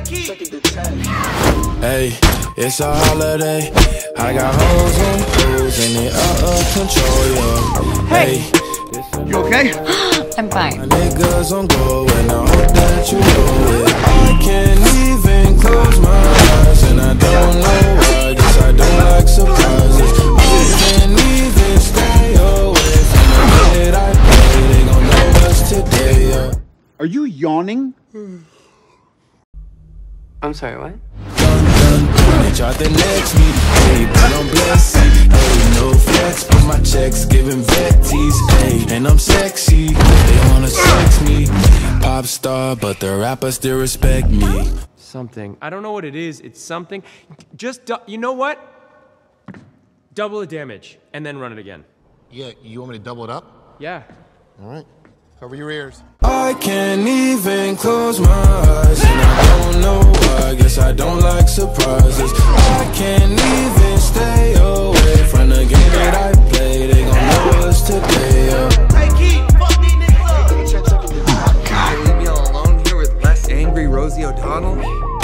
Hey, it's a holiday. I got hoes on hoes and they out of control, yeah. Hey, you okay? I'm fine. My niggas on go and I hope that you know it. I can't even close my eyes and I don't know why. Guess I don't like surprises. I can't even stay away from the bed I play. They gon' know us today, yeah. Are you yawning? I'm sorry, what? They tried to next me, hey, but I'm blessed. Hey, no flex, but my checks giving vetties. Hey, and I'm sexy, they wanna sex me. Pop star, but the rappers still respect me. Something. I don't know what it is. It's something. Just, you know what? Double the damage, and then run it again. Yeah, you want me to double it up? Yeah. All right. Cover your ears. I can't even close my eyes and I don't know why. Guess I don't like surprises. I can't even stay away from the game that I play. They gon' know us today, Hey, Keith, fuck these niggas up. God, leave me all alone here with less angry Rosie O'Donnell.